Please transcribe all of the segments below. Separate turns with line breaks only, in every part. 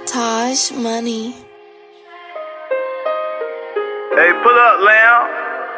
Taj Money.
Hey, pull up, Lamb.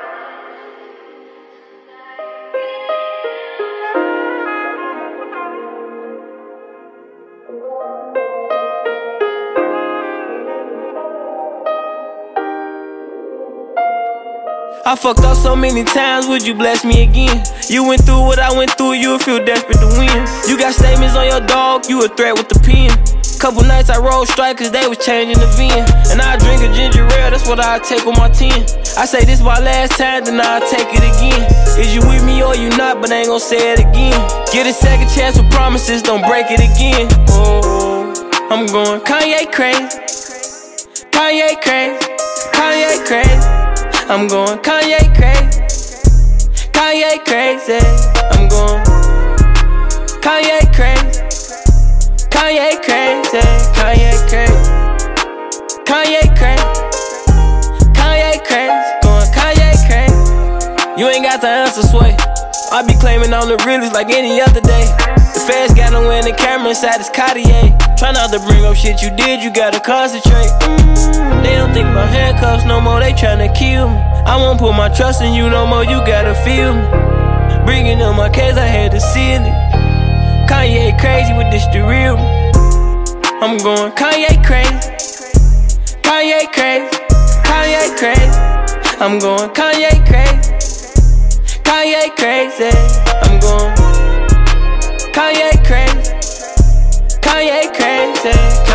I fucked up so many times, would you bless me again? You went through what I went through, you would feel desperate to win. You got statements on your dog, you a threat with the pen. Couple nights I rolled strike cause they was changing the VIN. And I drink a ginger ale, that's what I take on my 10. I say this my last time, then I'll take it again. Is you with me or you not, but I ain't gon' say it again. Get a second chance with promises, don't break it again. Oh, I'm going Kanye crazy, Kanye crazy, Kanye crazy. I'm going Kanye crazy, Kanye crazy. I'm going Kanye crazy, Kanye crazy, Kanye crazy, Kanye crazy, Kanye crazy. Going Kanye crazy. You ain't got the answer, sway. I be claiming I'm the realest like any other day. The feds got no in the camera inside this Cartier. Try not to bring up shit you did, you gotta concentrate. They don't think about handcuffs no more, they tryna kill me. I won't put my trust in you no more, you gotta feel me. Bringing up my case, I had to seal it. Kanye crazy with this the real me. I'm going Kanye crazy, Kanye crazy, Kanye crazy. I'm going Kanye crazy, Kanye crazy. I'm going Kanye crazy, Kanye crazy.